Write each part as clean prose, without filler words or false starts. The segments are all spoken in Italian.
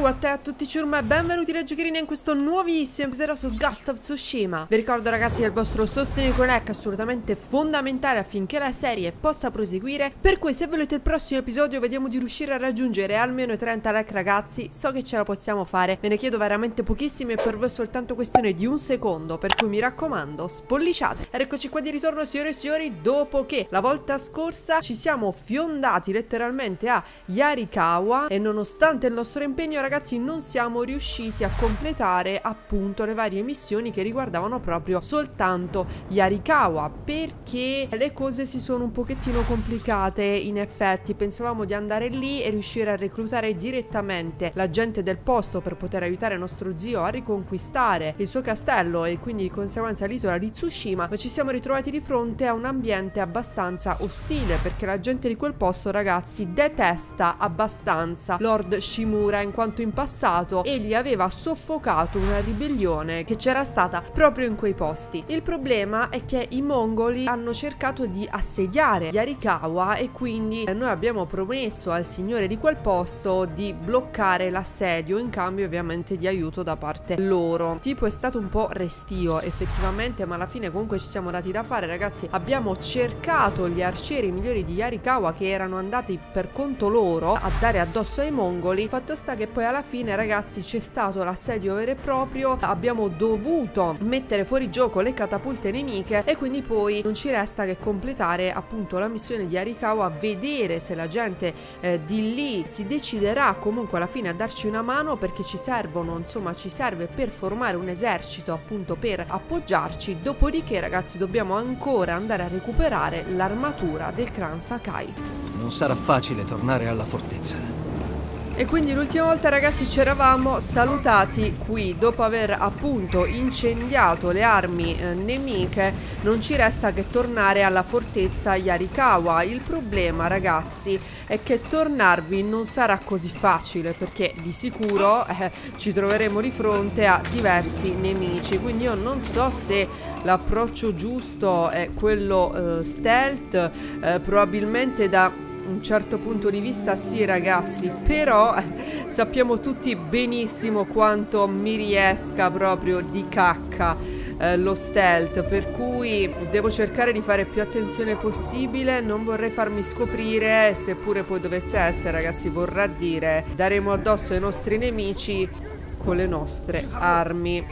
what a tutti ciurma e benvenuti da Giocherini in questo nuovissimo episodio su Ghost of Tsushima. Vi ricordo ragazzi che il vostro sostegno economico è assolutamente fondamentale affinché la serie possa proseguire. Per cui se volete il prossimo episodio vediamo di riuscire a raggiungere almeno i 30 like ragazzi. So che ce la possiamo fare, ve ne chiedo veramente pochissimi e per voi è soltanto questione di un secondo. Per cui mi raccomando, spolliciate. Ed eccoci qua di ritorno signore e signori, dopo che la volta scorsa ci siamo fiondati letteralmente a Yarikawa e nonostante il nostro impegno ragazzi non siamo riusciti a completare appunto le varie missioni che riguardavano proprio soltanto Yarikawa, perché le cose si sono un pochettino complicate. In effetti pensavamo di andare lì e riuscire a reclutare direttamente la gente del posto per poter aiutare nostro zio a riconquistare il suo castello e quindi di conseguenza l'isola di Tsushima, ma ci siamo ritrovati di fronte a un ambiente abbastanza ostile perché la gente di quel posto ragazzi detesta abbastanza Lord Shimura, in quanto in passato egli aveva soffocato una ribellione che c'era stata proprio in quei posti. Il problema è che i mongoli hanno cercato di assediare Yarikawa e quindi noi abbiamo promesso al signore di quel posto di bloccare l'assedio in cambio ovviamente di aiuto da parte loro. Tipo è stato un po' restio effettivamente, ma alla fine comunque ci siamo dati da fare ragazzi. Abbiamo cercato gli arcieri migliori di Yarikawa che erano andati per conto loro a dare addosso ai mongoli. Fatto sta che poi alla fine ragazzi c'è stato l'assedio vero e proprio, abbiamo dovuto mettere fuori gioco le catapulte nemiche e quindi poi non ci resta che completare appunto la missione di Yarikawa, vedere se la gente di lì si deciderà comunque alla fine a darci una mano, perché ci servono, insomma ci serve per formare un esercito appunto per appoggiarci. Dopodiché ragazzi dobbiamo ancora andare a recuperare l'armatura del clan Sakai. Non sarà facile tornare alla fortezza. E quindi l'ultima volta ragazzi ci eravamo salutati qui dopo aver appunto incendiato le armi nemiche. Non ci resta che tornare alla fortezza Yarikawa. Il problema ragazzi è che tornarvi non sarà così facile, perché di sicuro ci troveremo di fronte a diversi nemici. Quindi io non so se l'approccio giusto è quello stealth, probabilmente da un certo punto di vista sì ragazzi, però sappiamo tutti benissimo quanto mi riesca proprio di cacca lo stealth, per cui devo cercare di fare più attenzione possibile. Non vorrei farmi scoprire, seppure poi dovesse essere ragazzi, vorrà dire daremo addosso ai nostri nemici con le nostre armi.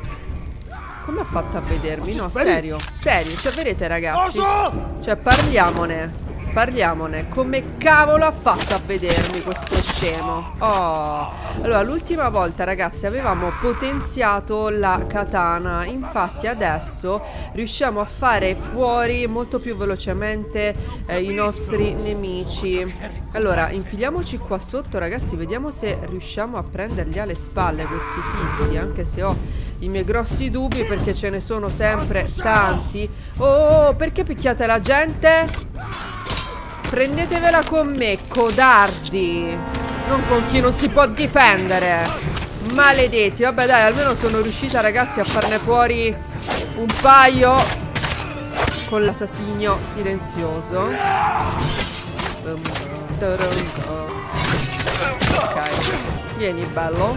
Come ha fatto a vedermi? No, serio, serio, cioè vedete ragazzi, cioè parliamone, come cavolo ha fatto a vedermi questo scemo? Oh, allora l'ultima volta ragazzi avevamo potenziato la katana, infatti adesso riusciamo a fare fuori molto più velocemente i nostri nemici. Allora infiliamoci qua sotto ragazzi, vediamo se riusciamo a prenderli alle spalle questi tizi, anche se ho i miei grossi dubbi perché ce ne sono sempre tanti. Oh, perché picchiate la gente? Prendetevela con me, codardi. Non con chi non si può difendere. Maledetti. Vabbè dai, almeno sono riuscita ragazzi a farne fuori un paio con l'assassinio silenzioso. Ok, vieni bello.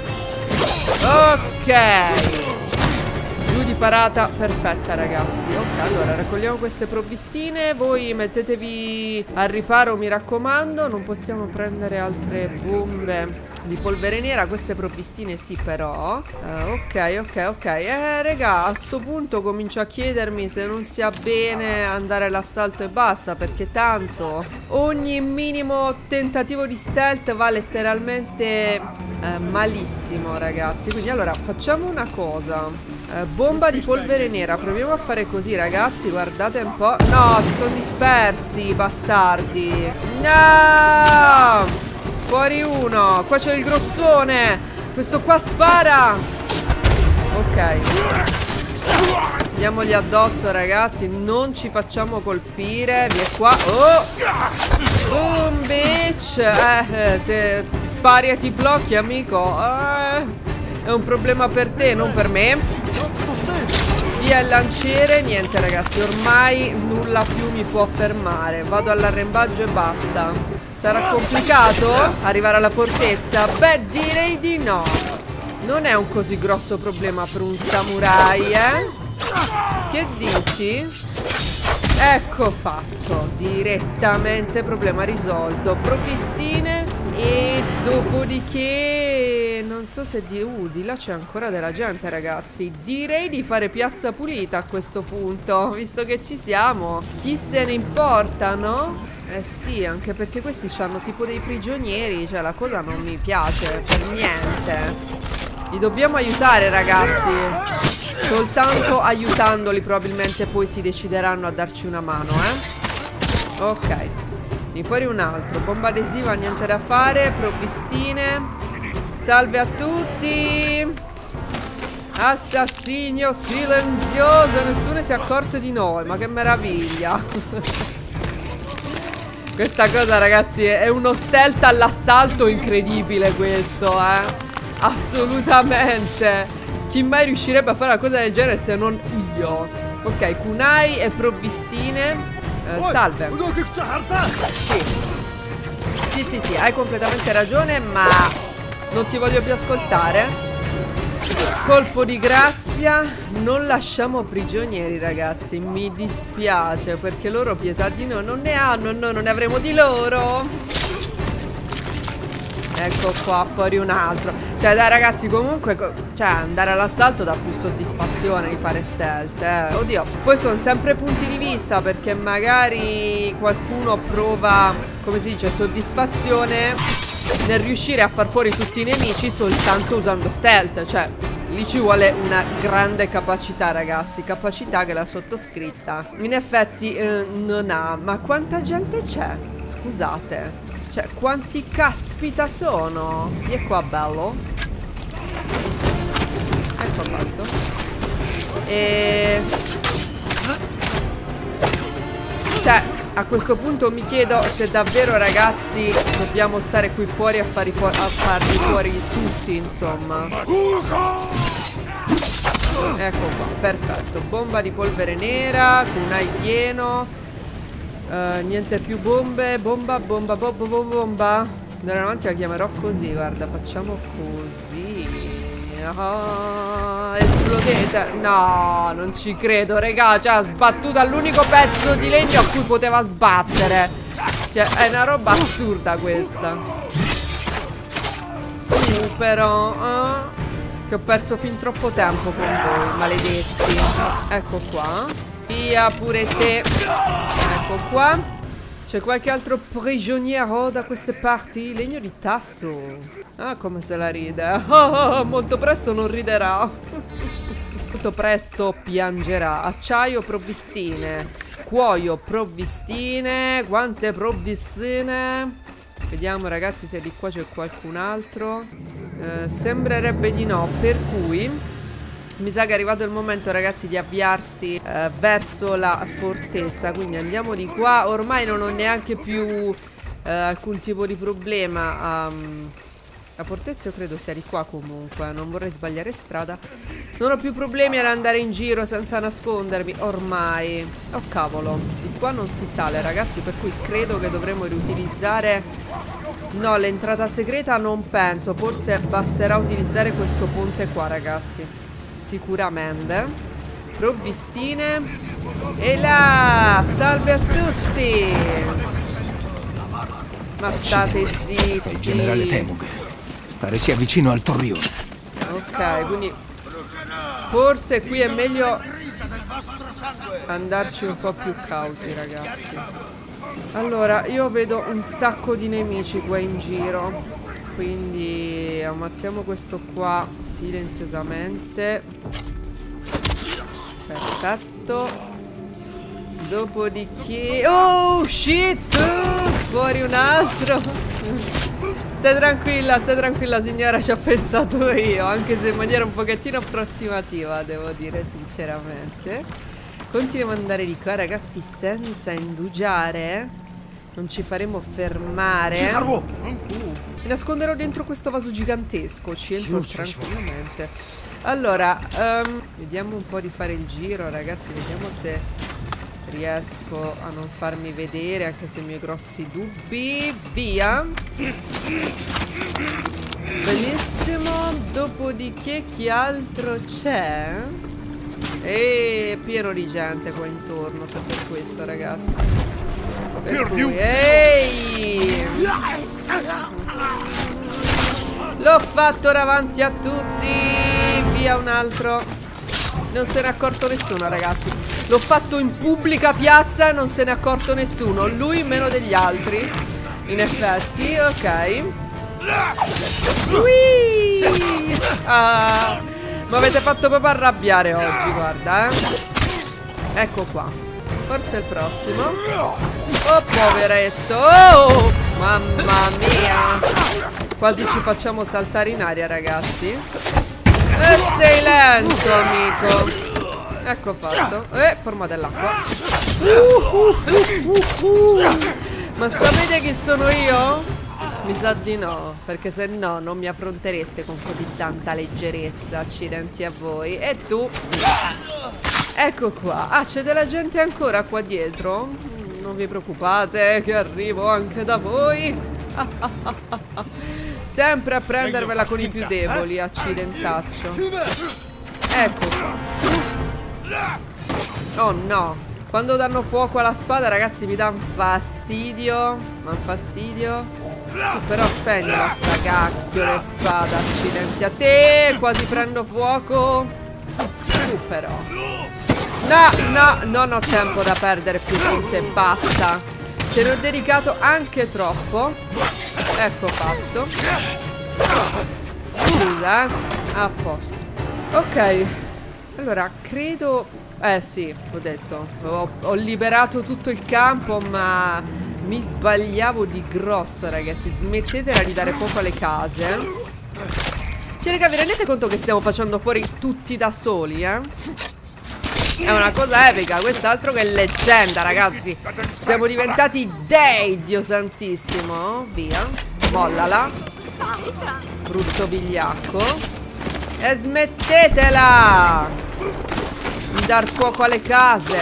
Ok, giù di parata perfetta ragazzi. Ok, allora raccogliamo queste provvistine. Voi mettetevi al riparo mi raccomando. Non possiamo prendere altre bombe di polvere nera. Queste provvistine sì però. Ok. Raga, a sto punto comincio a chiedermi se non sia bene andare all'assalto e basta, perché tanto ogni minimo tentativo di stealth va letteralmente malissimo ragazzi. Quindi allora facciamo una cosa, bomba di polvere nera, proviamo a fare così ragazzi, guardate un po'. No, si sono dispersi i bastardi. No, fuori uno. Qua c'è il grossone, questo qua spara. Ok, andiamogli addosso ragazzi, non ci facciamo colpire. Via qua. Oh, boom bitch. Se spari e ti blocchi amico, è un problema per te, non per me. Via il lanciere. Niente ragazzi, ormai nulla più mi può fermare. Vado all'arrembaggio e basta. Sarà complicato arrivare alla fortezza? Beh, direi di no. Non è un così grosso problema per un samurai, eh? Che dici? Ecco fatto. Direttamente problema risolto. Provvistine. E dopodiché non so se di là c'è ancora della gente, ragazzi. Direi di fare piazza pulita a questo punto, visto che ci siamo. Chi se ne importa, no? Eh sì, anche perché questi hanno tipo dei prigionieri. Cioè la cosa non mi piace per niente. Li dobbiamo aiutare, ragazzi. Soltanto aiutandoli probabilmente poi si decideranno a darci una mano, eh. Ok. Di fuori un altro. Bomba adesiva, niente da fare. Provvistine. Salve a tutti. Assassinio silenzioso. Nessuno si è accorto di noi. Ma che meraviglia. Questa cosa, ragazzi, è uno stealth all'assalto incredibile questo, eh. Assolutamente. Chi mai riuscirebbe a fare una cosa del genere se non io? Ok, kunai e provvistine. Salve. Sì, hai completamente ragione, ma non ti voglio più ascoltare. Colpo di grazia. Non lasciamo prigionieri, ragazzi. Mi dispiace, perché loro pietà di noi non ne hanno. Noi non ne avremo di loro. Ecco qua, fuori un altro. Cioè dai, ragazzi, comunque, cioè andare all'assalto dà più soddisfazione di fare stealth, Oddio, poi sono sempre punti di vista, perché magari qualcuno prova, come si dice, soddisfazione nel riuscire a far fuori tutti i nemici soltanto usando stealth. Cioè lì ci vuole una grande capacità, ragazzi. Capacità che la sottoscritta in effetti non ha. Ma quanta gente c'è? Scusate. Cioè, quanti caspita sono? E qua, bello. Ecco fatto. Cioè, a questo punto mi chiedo se davvero, ragazzi, dobbiamo stare qui fuori a farli fuori tutti, insomma. Ecco qua, perfetto. Bomba di polvere nera, kunai pieno. Niente più bombe. Bomba. Andare avanti la chiamerò così. Guarda, facciamo così. Esplodete. No, non ci credo, regà. Cioè, ha sbattuto all'unico pezzo di legno a cui poteva sbattere. Cioè, è una roba assurda questa. Supero. Che ho perso fin troppo tempo con voi, maledetti. Ecco qua. Via pure te. Ecco qua. C'è qualche altro prigioniero da queste parti? Legno di tasso. Ah, come se la ride. Molto presto non riderà. Molto presto piangerà. Acciaio, provvistine. Cuoio, provvistine. Guante, provvistine. Vediamo, ragazzi, se di qua c'è qualcun altro. Sembrerebbe di no. Per cui mi sa che è arrivato il momento, ragazzi, di avviarsi verso la fortezza. Quindi andiamo di qua. Ormai non ho neanche più alcun tipo di problema. La fortezza io credo sia di qua comunque. Non vorrei sbagliare strada. Non ho più problemi ad andare in giro senza nascondermi. Ormai. Oh cavolo. Di qua non si sale, ragazzi. Per cui credo che dovremo riutilizzare. No, l'entrata segreta non penso. Forse basterà utilizzare questo ponte qua, ragazzi. Sicuramente. Provvistine. E là. Salve a tutti. Ma state zitti. Generale Temug. Pare sia vicino al torrione. Ok, quindi forse qui è meglio andarci un po' più cauti, ragazzi. Allora, io vedo un sacco di nemici qua in giro, quindi ammazziamo questo qua silenziosamente. Perfetto. Dopodiché... Oh, shit! Fuori un altro. Stai tranquilla signora, ci ho pensato io. Anche se in maniera un pochettino approssimativa, devo dire sinceramente. Continuiamo ad andare di qua, ragazzi, senza indugiare. Non ci faremo fermare. Mi nasconderò dentro questo vaso gigantesco. Ci entro tranquillamente. Allora, vediamo un po' di fare il giro, ragazzi. Vediamo se riesco a non farmi vedere, anche se ho i miei grossi dubbi. Via. Benissimo. Dopodiché chi altro c'è? E pieno di gente qua intorno, se per questo, ragazzi. Per cui, ehi! L'ho fatto davanti a tutti. Via un altro. Non se ne è accorto nessuno, ragazzi. L'ho fatto in pubblica piazza e non se ne è accorto nessuno. Lui meno degli altri. In effetti, ok. Ah, mi avete fatto proprio arrabbiare oggi, guarda, Ecco qua. Forse il prossimo. Oh, poveretto. Oh, mamma mia. Quasi ci facciamo saltare in aria, ragazzi. E sei lento, amico. Ecco fatto. Forma dell'acqua. Ma sapete chi sono io? Mi sa di no, perché se no non mi affrontereste con così tanta leggerezza. Accidenti a voi. E tu? Ecco qua. Ah, c'è della gente ancora qua dietro? Non vi preoccupate che arrivo anche da voi. Sempre a prendervela con i più deboli, accidentaccio. Ecco qua. Oh no. Quando danno fuoco alla spada, ragazzi, mi dà un fastidio. Ma un fastidio. Sì, però spegnila sta cacchio di spada. Accidenti a te. Quasi prendo fuoco. Su però. No, no, non ho tempo da perdere più con te. Basta. Te ne ho dedicato anche troppo. Ecco fatto. Scusa, a posto. Ok. Allora, credo... sì, ho detto. Ho liberato tutto il campo, ma mi sbagliavo di grosso, ragazzi. Smettetela di dare fuoco alle case. Cioè, raga, vi rendete conto che stiamo facendo fuori tutti da soli, È una cosa epica, quest'altro che leggenda, ragazzi. Siamo diventati dei, Dio santissimo. Via, mollala. Brutto vigliacco. E smettetela di dar fuoco alle case.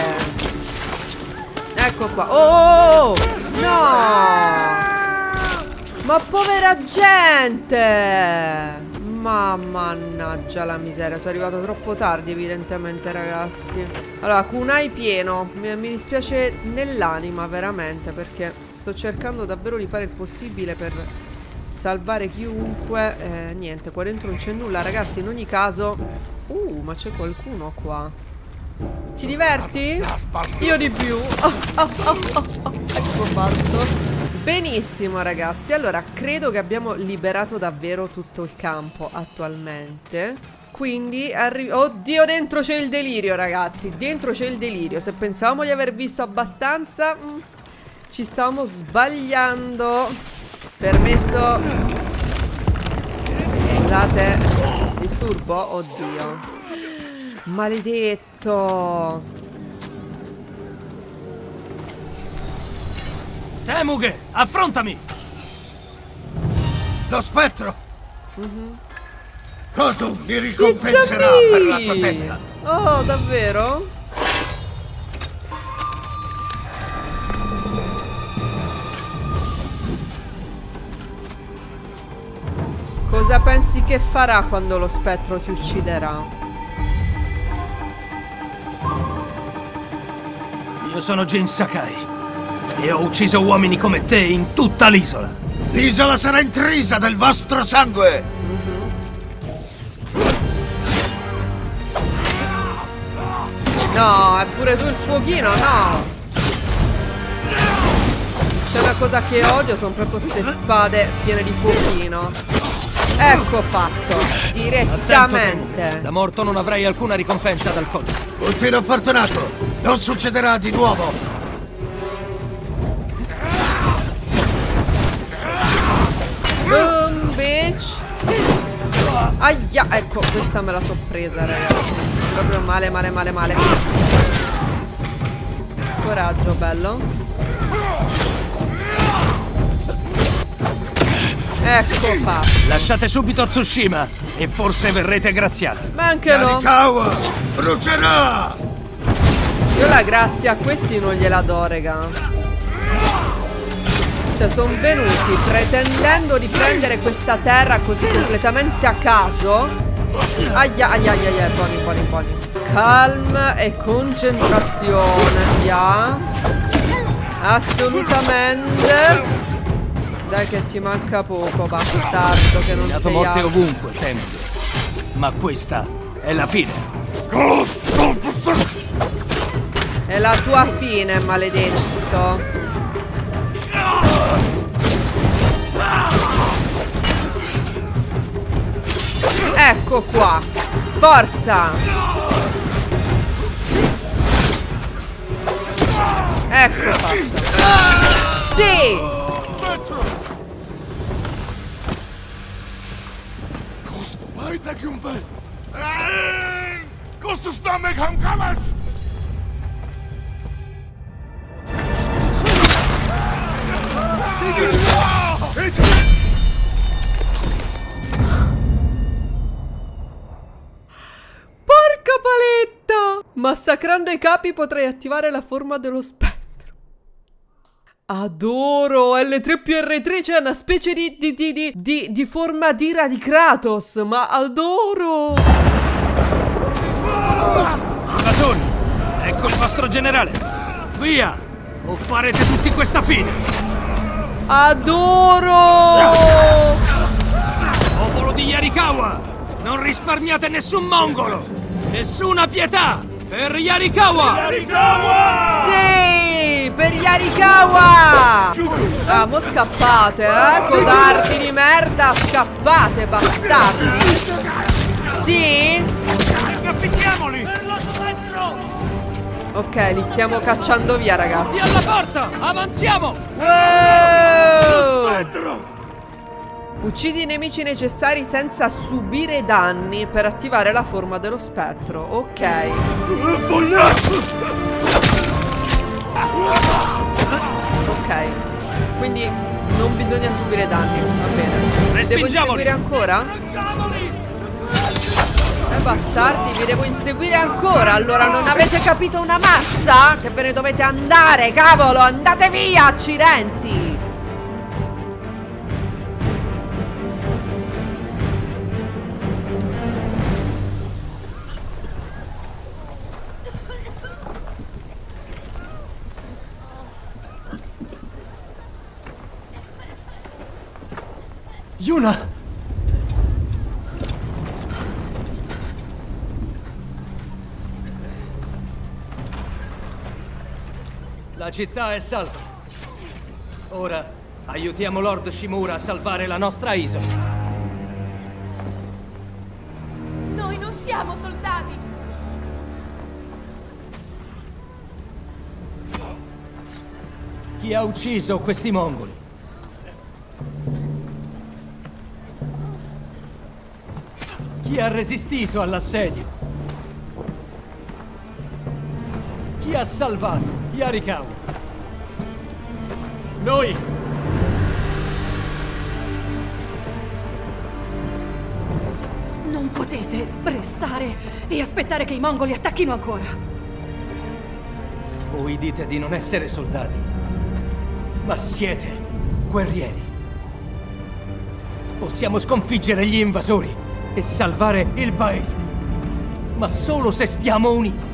Ecco qua. Oh, no. Ma povera gente. Ma mannaggia la miseria, sono arrivato troppo tardi evidentemente, ragazzi. Allora, kunai pieno. Mi dispiace nell'anima veramente, perché sto cercando davvero di fare il possibile per salvare chiunque. Niente, qua dentro non c'è nulla, ragazzi. In ogni caso... ma c'è qualcuno qua. Ti diverti? Io di più. Ecco fatto. Benissimo, ragazzi. Allora, credo che abbiamo liberato davvero tutto il campo attualmente. Quindi oddio, dentro c'è il delirio, ragazzi. Dentro c'è il delirio. Se pensavamo di aver visto abbastanza, ci stavamo sbagliando. Permesso. Scusate. Disturbo? Oddio. Maledetto. Temuge, affrontami! Lo spettro! Kotu mi ricompenserà per la tua testa! Oh, davvero? Cosa pensi che farà quando lo spettro ti ucciderà? Io sono Jin Sakai e ho ucciso uomini come te in tutta l'isola. L'isola sarà intrisa del vostro sangue! No, è pure tu il fuochino, no! C'è una cosa che odio, sono proprio ste spade piene di fuochino. Ecco fatto, direttamente. Attento, da morto non avrai alcuna ricompensa dal fondo. Un tiro fortunato, non succederà di nuovo. Boom, bitch. Aia, ecco, questa me la so presa, ragazzi. Proprio male, male, male, male. Coraggio, bello. Ecco fatto. Lasciate subito Tsushima e forse verrete graziati. Ma anche no. Yarikawa brucerà! Io la grazia a questi non gliela do, raga. Cioè, sono venuti pretendendo di prendere questa terra così completamente a caso. Aia, aia, aia, aia, buoni. Calma e concentrazione, via. Assolutamente. Dai che ti manca poco, bastardo, che non sei morte ovunque, Tempio. Ma questa è la fine. È la tua fine, maledetto. Ecco qua. Forza. Ecco fatto. Sì. Porca paletta! Massacrando i capi potrei attivare la forma dello spettro. Adoro! L3 più R3, c'è una specie di forma d'ira di Kratos, ma adoro! Blasoni, ecco il vostro generale. Via! O farete tutti questa fine. Adoro! Popolo di Yarikawa, non risparmiate nessun mongolo. Nessuna pietà per Yarikawa! Sì! Per Yarikawa! Ah, mo scappate, codardi di merda! Scappate, bastardi! Sì? Appicchiamoli! Per lo spettro! Ok, li stiamo cacciando via, ragazzi. Alla porta! Avanziamo! Wow! Uccidi i nemici necessari senza subire danni per attivare la forma dello spettro. Ok. Ok. Quindi non bisogna subire danni. Va bene. Devo inseguire ancora? Bastardi, vi devo inseguire ancora. Allora non avete capito una mazza? Che ve ne dovete andare, cavolo. Andate via, accidenti. Yuna! La città è salva. Ora aiutiamo Lord Shimura a salvare la nostra isola. Noi non siamo soldati! Chi ha ucciso questi mongoli? Chi ha resistito all'assedio? Chi ha salvato Yarikawa? Noi! Non potete restare e aspettare che i mongoli attacchino ancora. Voi dite di non essere soldati, ma siete guerrieri. Possiamo sconfiggere gli invasori e salvare il paese, ma solo se stiamo uniti.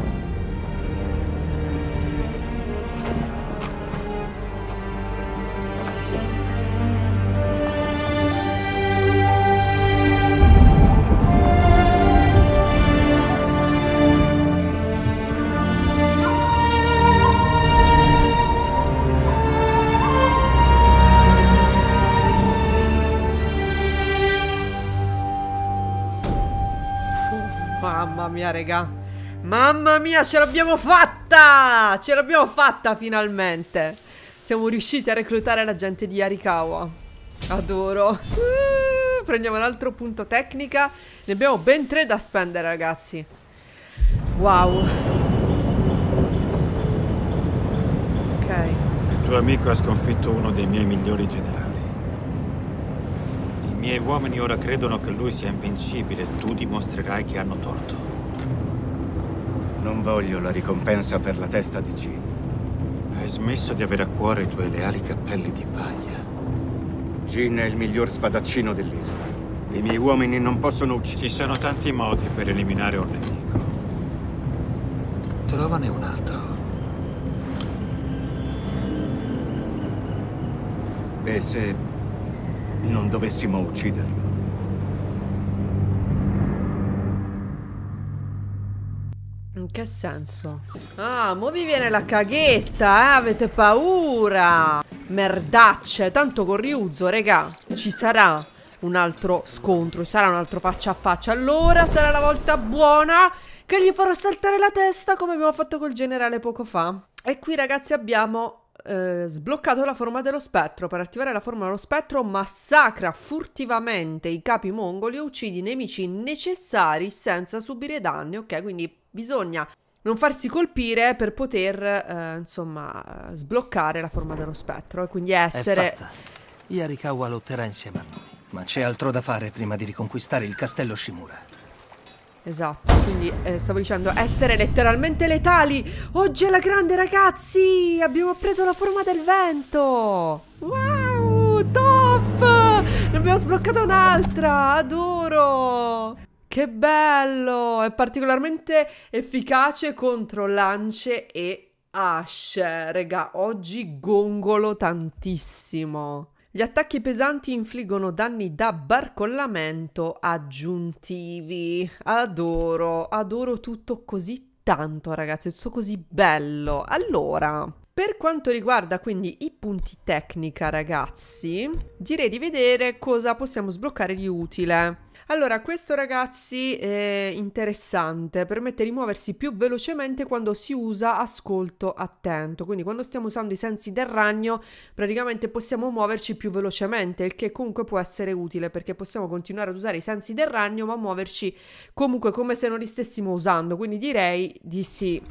Mamma mia, raga. Mamma mia, ce l'abbiamo fatta! Ce l'abbiamo fatta finalmente. Siamo riusciti a reclutare la gente di Yarikawa. Adoro. Prendiamo un altro punto tecnica. Ne abbiamo ben 3 da spendere, ragazzi. Wow. Ok. Il tuo amico ha sconfitto uno dei miei migliori generali. I miei uomini ora credono che lui sia invincibile e tu dimostrerai che hanno torto. Non voglio la ricompensa per la testa di Jin. Hai smesso di avere a cuore i tuoi leali cappelli di paglia. Jin è il miglior spadaccino dell'isola. I miei uomini non possono uccidere. Ci sono tanti modi per eliminare un nemico. Trovane un altro. E se non dovessimo ucciderlo? In che senso? Ah, mo vi viene la caghetta, avete paura? Merdacce, tanto con Ryuzo, regà, ci sarà un altro scontro, sarà un altro faccia a faccia. Allora sarà la volta buona che gli farò saltare la testa come abbiamo fatto col generale poco fa. E qui ragazzi abbiamo sbloccato la forma dello spettro. Per attivare la forma dello spettro massacra furtivamente i capi mongoli e uccidi i nemici necessari senza subire danni. Ok, quindi bisogna non farsi colpire per poter insomma sbloccare la forma dello spettro e quindi essere... È fatta. Yarikawa lotterà insieme a noi, ma c'è altro da fare prima di riconquistare il castello Shimura. Esatto, quindi stavo dicendo essere letteralmente letali. Oggi è la grande ragazzi, abbiamo preso la forma del vento. Wow, top. Ne abbiamo sbloccata un'altra, adoro. Che bello, è particolarmente efficace contro lance e asce. Raga, oggi gongolo tantissimo. Gli attacchi pesanti infliggono danni da barcollamento aggiuntivi. Adoro, adoro tutto così tanto, ragazzi, è tutto così bello. Allora, per quanto riguarda quindi i punti tecnica, ragazzi, direi di vedere cosa possiamo sbloccare di utile. Allora, questo ragazzi è interessante, permette di muoversi più velocemente quando si usa ascolto attento, quindi quando stiamo usando i sensi del ragno praticamente possiamo muoverci più velocemente, il che comunque può essere utile perché possiamo continuare ad usare i sensi del ragno ma muoverci comunque come se non li stessimo usando, quindi direi di sì.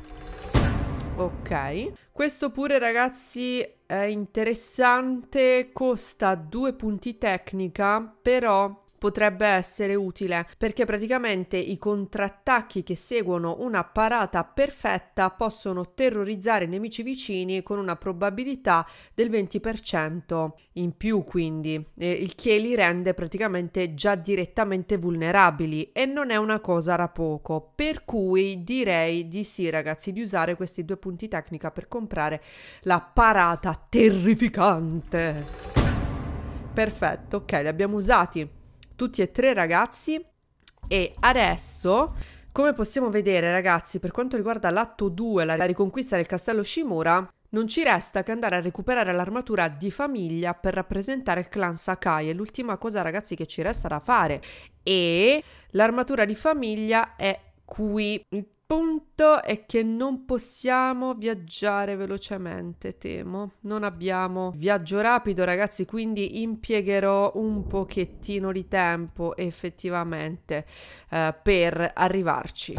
Ok, questo pure ragazzi è interessante, costa 2 punti tecnica, però potrebbe essere utile perché praticamente i contrattacchi che seguono una parata perfetta possono terrorizzare i nemici vicini con una probabilità del 20% in più, quindi il che li rende praticamente già direttamente vulnerabili e non è una cosa da poco, per cui direi di sì ragazzi, di usare questi 2 punti tecnica per comprare la parata terrificante. Perfetto, ok, li abbiamo usati tutti e 3 ragazzi e adesso, come possiamo vedere ragazzi, per quanto riguarda l'atto 2, la riconquista del castello Shimura, non ci resta che andare a recuperare l'armatura di famiglia per rappresentare il clan Sakai. È l'ultima cosa ragazzi che ci resta da fare e l'armatura di famiglia è qui. Il punto è che non possiamo viaggiare velocemente, temo. Non abbiamo viaggio rapido ragazzi, quindi impiegherò un pochettino di tempo effettivamente per arrivarci.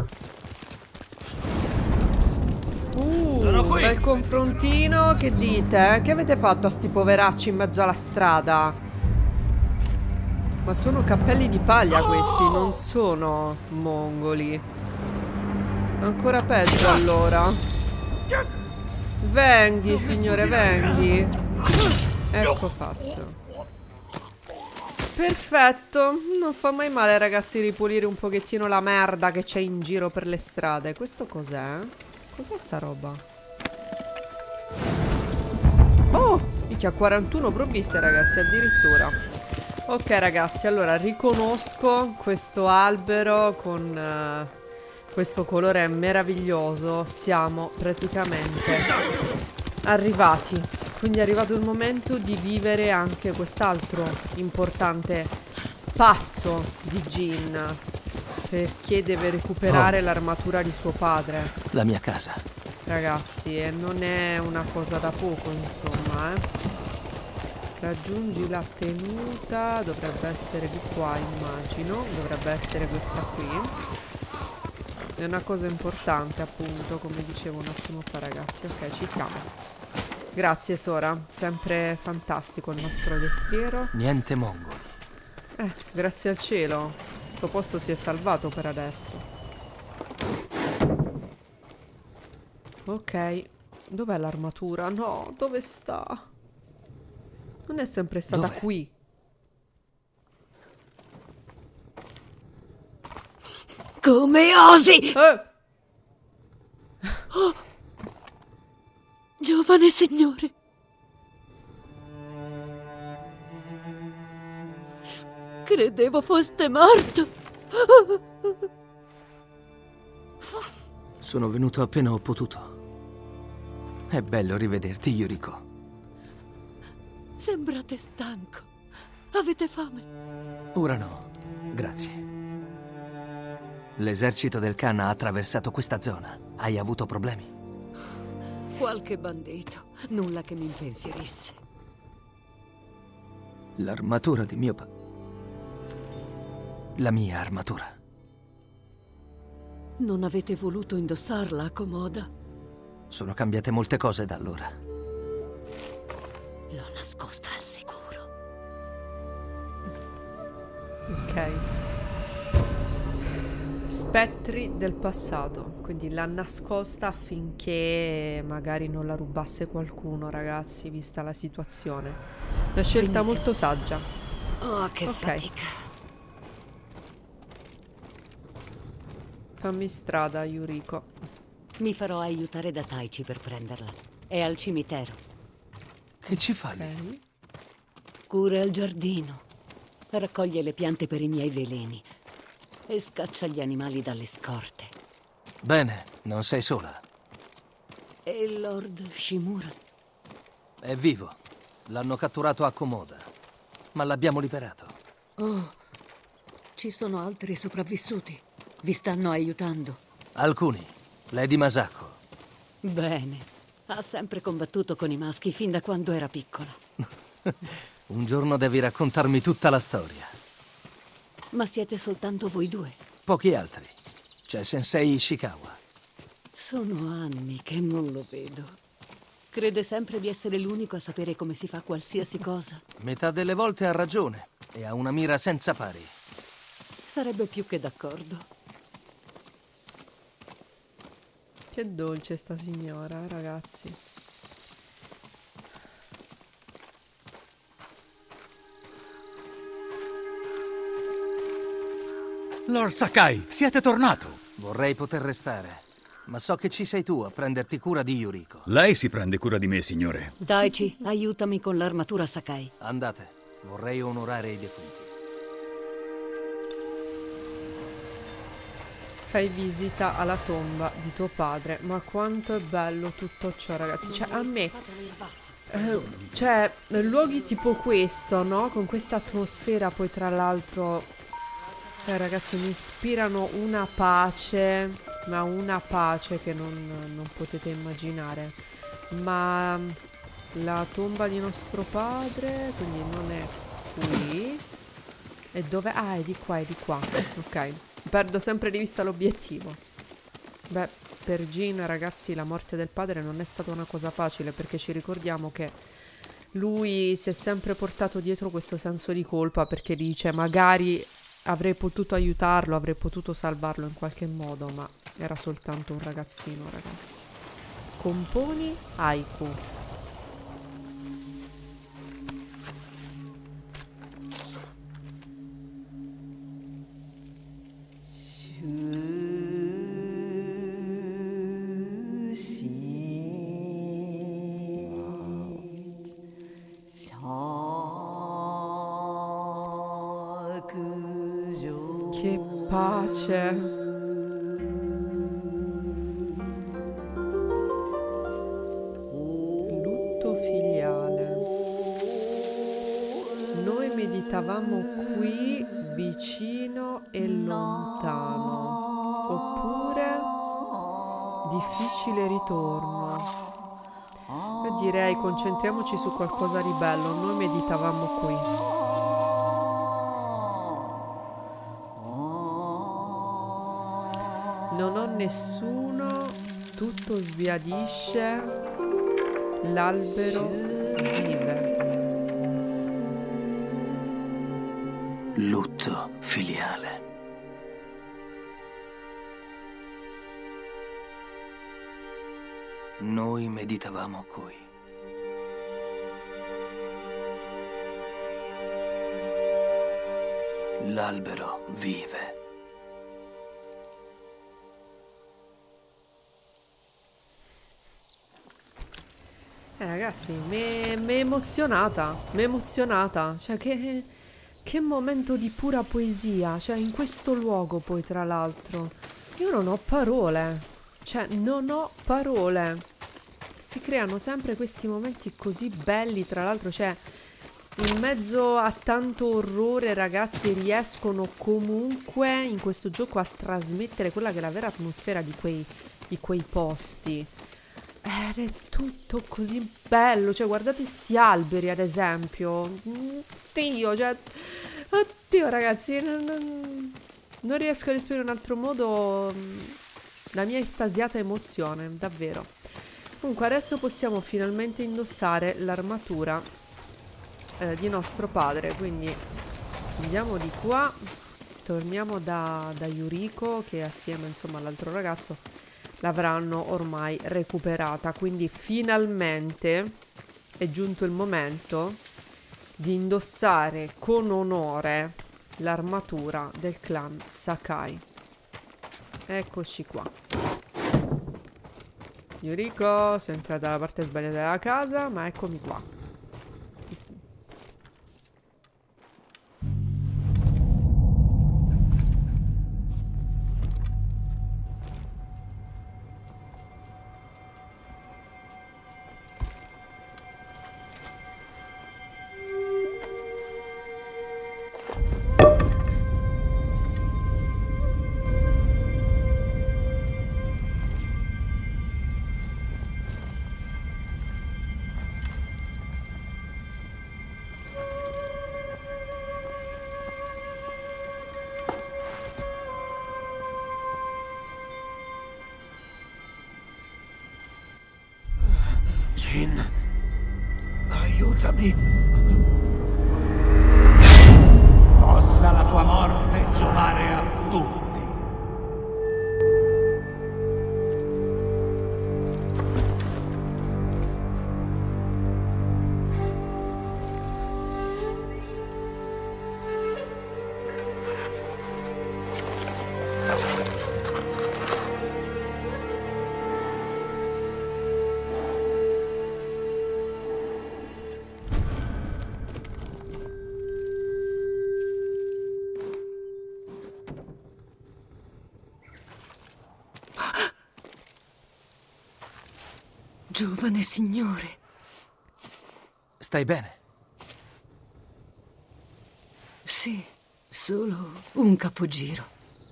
Sono qui. Bel confrontino, che dite? Che avete fatto a sti poveracci in mezzo alla strada? Ma sono cappelli di paglia questi, non sono mongoli. Ancora peggio allora. Venghi signore, venghi. Ecco fatto. Perfetto. Non fa mai male ragazzi ripulire un pochettino la merda che c'è in giro per le strade. Questo cos'è? Cos'è sta roba? Oh, minchia, 41 provviste ragazzi addirittura. Ok ragazzi, allora riconosco questo albero con... questo colore è meraviglioso, siamo praticamente arrivati, quindi è arrivato il momento di vivere anche quest'altro importante passo di Jin, perché deve recuperare l'armatura di suo padre. La mia casa. Ragazzi, e non è una cosa da poco, insomma, Raggiungi la tenuta, dovrebbe essere di qua, immagino, dovrebbe essere questa qui. È una cosa importante, appunto, come dicevo un attimo fa, ragazzi. Ok, ci siamo. Grazie, Sora. Sempre fantastico il nostro destriero. Niente mongoli. Grazie al cielo. Sto posto si è salvato per adesso. Ok. Dov'è l'armatura? No, dove sta? Non è sempre stata qui. Come osi? Oh, giovane signore. Credevo foste morto. Sono venuto appena ho potuto. È bello rivederti, Yuriko. Sembrate stanco. Avete fame? Ora no, grazie. L'esercito del Khan ha attraversato questa zona. Hai avuto problemi? Qualche bandito. Nulla che mi impensierisse. L'armatura di mio la mia armatura. Non avete voluto indossarla a Komoda? Sono cambiate molte cose da allora. L'ho nascosta al sicuro. Ok. Spettri del passato. Quindi l'ha nascosta affinché magari non la rubasse qualcuno, ragazzi, vista la situazione. Una scelta molto saggia. Oh, che fatica. Fammi strada, Yuriko. Mi farò aiutare da Taichi per prenderla. È al cimitero. Che ci fa lei? Ok. Cura il giardino. Raccoglie le piante per i miei veleni. E scaccia gli animali dalle scorte. Bene, non sei sola. E il Lord Shimura? È vivo. L'hanno catturato a Komoda. Ma l'abbiamo liberato. Oh, ci sono altri sopravvissuti. Vi stanno aiutando. Alcuni. Lady Masako. Bene. Ha sempre combattuto con i maschi fin da quando era piccola. Un giorno devi raccontarmi tutta la storia. Ma siete soltanto voi due? Pochi altri. C'è Sensei Ishikawa. Sono anni che non lo vedo. Crede sempre di essere l'unico a sapere come si fa qualsiasi cosa. Metà delle volte ha ragione e ha una mira senza pari. Sarebbe più che d'accordo. Che dolce sta signora, ragazzi. Lord Sakai, siete tornato! Vorrei poter restare, ma so che ci sei tu a prenderti cura di Yuriko. Lei si prende cura di me, signore. Taichi, aiutami con l'armatura Sakai. Andate, vorrei onorare i defunti. Fai visita alla tomba di tuo padre. Ma quanto è bello tutto ciò, ragazzi. Cioè, a me... cioè, luoghi tipo questo, no? Con questa atmosfera, poi tra l'altro... ragazzi, mi ispirano una pace. Ma una pace che non potete immaginare. Ma... la tomba di nostro padre... quindi non è qui. E dove? Ah, è di qua, è di qua. Ok. Perdo sempre di vista l'obiettivo. Beh, per Jin, ragazzi, la morte del padre non è stata una cosa facile, perché ci ricordiamo che lui si è sempre portato dietro questo senso di colpa, perché dice magari avrei potuto aiutarlo, avrei potuto salvarlo in qualche modo, ma era soltanto un ragazzino, ragazzi. Componi haiku. Che pace. Lutto filiale. Noi meditavamo qui, vicino e lontano. Oppure difficile ritorno. Io direi concentriamoci su qualcosa di bello. Noi meditavamo qui. Non ho nessuno, tutto sbiadisce, l'albero vive. Lutto filiale. Noi meditavamo qui. L'albero vive. Ragazzi, mi è emozionata, cioè che momento di pura poesia, cioè in questo luogo poi tra l'altro, io non ho parole, cioè non ho parole, si creano sempre questi momenti così belli, tra l'altro, cioè in mezzo a tanto orrore ragazzi riescono comunque in questo gioco a trasmettere quella che è la vera atmosfera di quei posti. Ed è tutto così bello, cioè guardate sti alberi ad esempio, Dio, cioè, oddio ragazzi, non riesco a esprimere in un altro modo la mia estasiata emozione, davvero. Comunque adesso possiamo finalmente indossare l'armatura di nostro padre, quindi andiamo di qua, torniamo da Yuriko che assieme insomma all'altro ragazzo l'avranno ormai recuperata, quindi finalmente è giunto il momento di indossare con onore l'armatura del clan Sakai. Eccoci qua. Yuriko, sono entrata dalla parte sbagliata della casa, ma eccomi qua. Jin, aiutami. Possa la tua morte giovare a tutti. Giovane signore. Stai bene? Sì, solo un capogiro.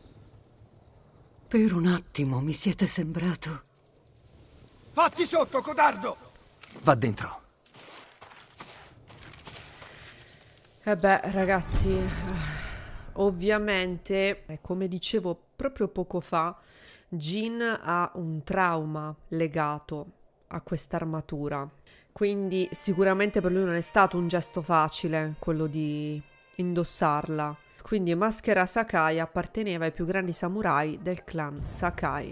Per un attimo mi siete sembrato... Fatti sotto, codardo! Va dentro. Beh, ragazzi, ovviamente, come dicevo proprio poco fa, Jin ha un trauma legato a quest'armatura, quindi sicuramente per lui non è stato un gesto facile quello di indossarla. Quindi Maschera Sakai apparteneva ai più grandi samurai del clan Sakai.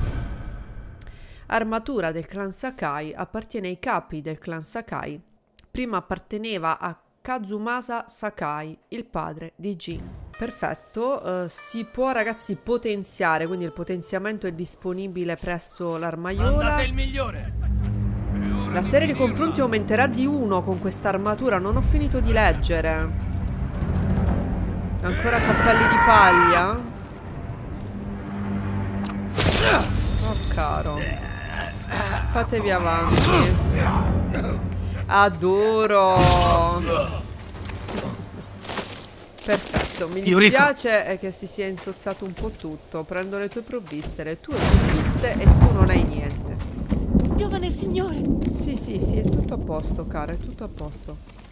Armatura del clan Sakai appartiene ai capi del clan Sakai. Prima apparteneva a Kazumasa Sakai, il padre di Jin. Perfetto, si può ragazzi potenziare, quindi il potenziamento è disponibile presso l'armaiola. Mandate il migliore. La serie di confronti aumenterà di 1 con questa armatura, non ho finito di leggere. Ancora cappelli di paglia? Oh caro, fatevi avanti. Adoro. Perfetto, mi dispiace che si sia insozzato un po' tutto. Prendo le tue provviste, le tue provviste e tu non hai niente. Giovane signore. Sì, è tutto a posto, cara, è tutto a posto.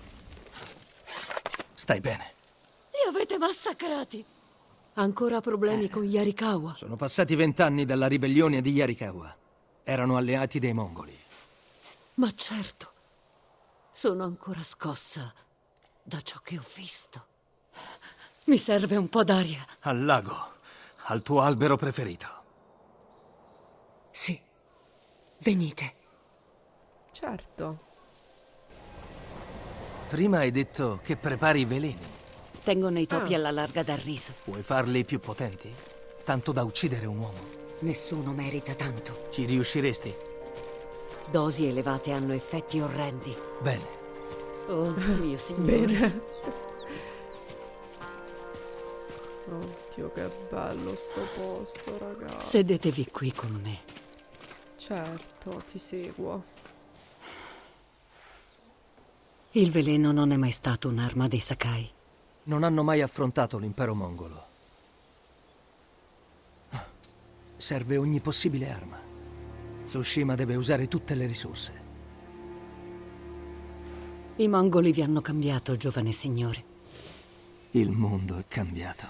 Stai bene? Li avete massacrati. Ancora problemi con Yarikawa? Sono passati 20 anni dalla ribellione di Yarikawa. Erano alleati dei mongoli. Ma certo. Sono ancora scossa da ciò che ho visto. Mi serve un po' d'aria. Al lago, al tuo albero preferito. Sì, Venite. Certo. Prima hai detto che prepari i veleni. Tengono i topi alla larga dal riso. Vuoi farli più potenti? Tanto da uccidere un uomo. Nessuno merita tanto. Ci riusciresti? Dosi elevate hanno effetti orrendi. Bene. Oh, mio signore. Bene. Oddio, che bello sto posto, ragazzi. Sedetevi qui con me. Certo, ti seguo. Il veleno non è mai stato un'arma dei Sakai. Non hanno mai affrontato l'impero mongolo. Serve ogni possibile arma. Tsushima deve usare tutte le risorse. I mongoli vi hanno cambiato, giovane signore. Il mondo è cambiato.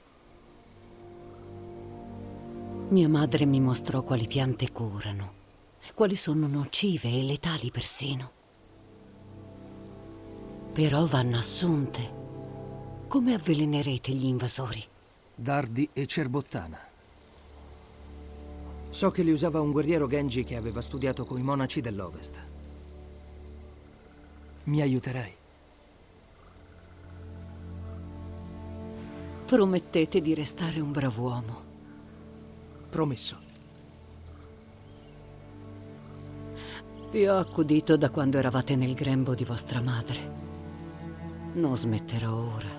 Mia madre mi mostrò quali piante curano, quali sono nocive e letali persino. Però vanno assunte. Come avvelenerete gli invasori? Dardi e cerbottana. So che li usava un guerriero Genji che aveva studiato coi monaci dell'Ovest. Mi aiuterai? Promettete di restare un brav'uomo. Promesso. Vi ho accudito da quando eravate nel grembo di vostra madre. Non smetterò ora.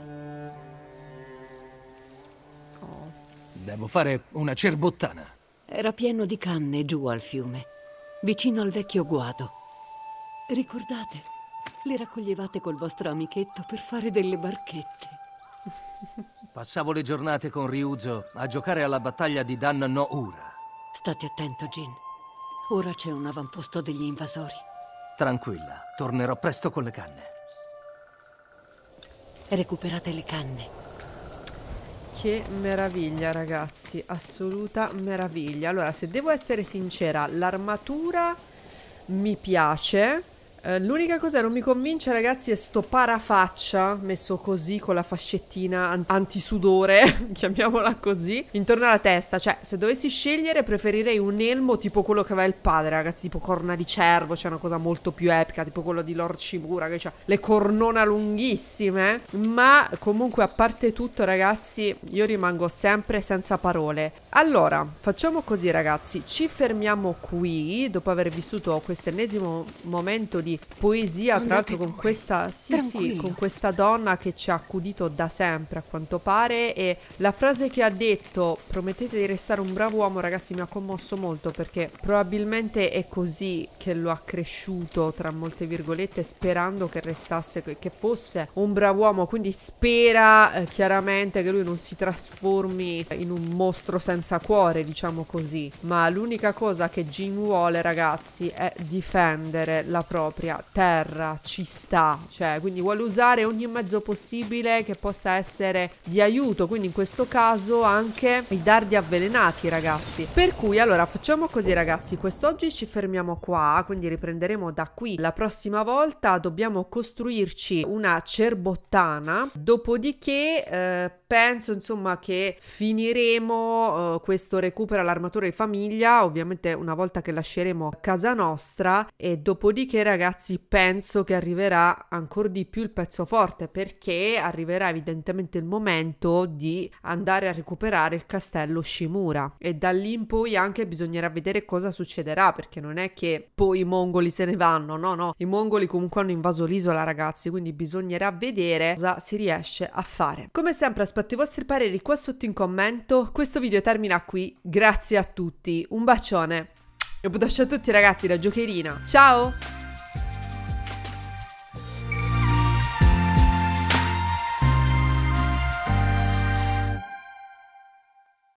Devo fare una cerbottana. Era pieno di canne giù al fiume, vicino al vecchio guado. Ricordate? Le raccoglievate col vostro amichetto per fare delle barchette. Passavo le giornate con Ryuzo a giocare alla battaglia di Dan no Ura. State attento, Jin. Ora c'è un avamposto degli invasori. Tranquilla, tornerò presto con le canne. Recuperate le canne. Che meraviglia, ragazzi, assoluta meraviglia. Allora, se devo essere sincera, l'armatura mi piace. L'unica cosa che non mi convince, ragazzi, è sto parafaccia messo così con la fascettina antisudore, chiamiamola così, intorno alla testa. Cioè, se dovessi scegliere, preferirei un elmo tipo quello che aveva il padre, ragazzi, tipo corna di cervo. C'è una cosa molto più epica, tipo quello di Lord Shimura, che ha le cornona lunghissime. Ma comunque, a parte tutto, ragazzi, io rimango sempre senza parole. Allora, facciamo così, ragazzi, ci fermiamo qui dopo aver vissuto questo ennesimo momento di poesia, tra l'altro con questa con questa donna che ci ha accudito da sempre, a quanto pare. E la frase che ha detto, promettete di restare un bravo uomo, ragazzi, mi ha commosso molto, perché probabilmente è così che lo ha cresciuto, tra molte virgolette, sperando che restasse, che fosse un bravo uomo. Quindi spera chiaramente che lui non si trasformi in un mostro senza cuore, diciamo così. Ma l'unica cosa che Jin vuole, ragazzi, è difendere la propria terra, ci sta, cioè, quindi vuole usare ogni mezzo possibile che possa essere di aiuto, quindi in questo caso anche i dardi avvelenati, ragazzi. Per cui, allora, facciamo così, ragazzi, quest'oggi ci fermiamo qua, quindi riprenderemo da qui la prossima volta. Dobbiamo costruirci una cerbottana, dopodiché penso, insomma, che finiremo questo recupera l'armatura di famiglia, ovviamente una volta che lasceremo casa nostra, e dopodiché, ragazzi, penso che arriverà ancora di più il pezzo forte, perché arriverà evidentemente il momento di andare a recuperare il castello Shimura, e da lì in poi anche bisognerà vedere cosa succederà, perché non è che poi i mongoli se ne vanno, no, i mongoli comunque hanno invaso l'isola, ragazzi, quindi bisognerà vedere cosa si riesce a fare. Come sempre aspetto i vostri pareri qua sotto in commento. Questo video termina qui, grazie a tutti, un bacione e un bacio a tutti, ragazzi, da Giocherina, ciao!